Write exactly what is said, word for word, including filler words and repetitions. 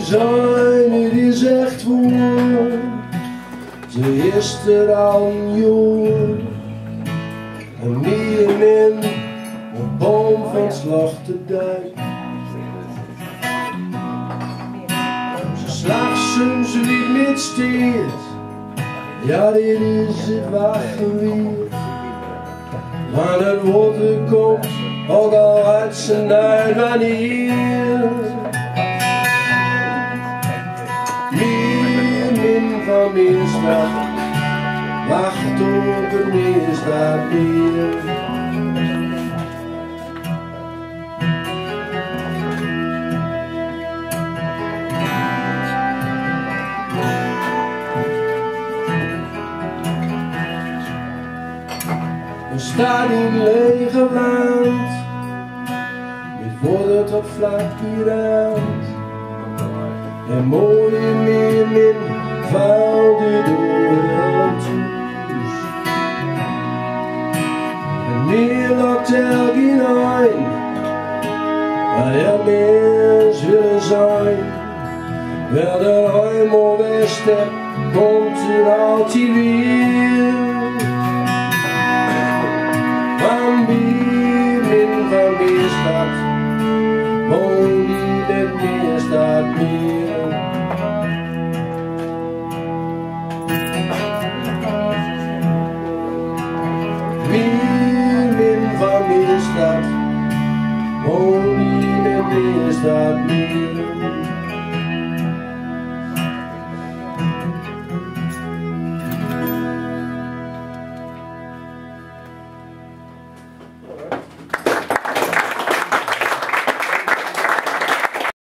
zijn, het is echt woord. Ze is er al een jaar. En meer men op boom van slachterdijk. Ze slaagt soms niet met steert. Ja, dit is het wachtgeweer. Maar het water komt, ook al uit zijn uit wanneer. Meer min van misdaad, wacht op het misdaad meer. Er staat een lege land, met woorden tot vlakkerend. En mooie meer min valt die door het huis. En meer loopt elke een, waar er mens willen zijn. Waar de hemel wegstept, komt er altijd weer. Van wie min van misdaad, woon die net misdaad meer. Meer min van misdaad, woon die net misdaad meer.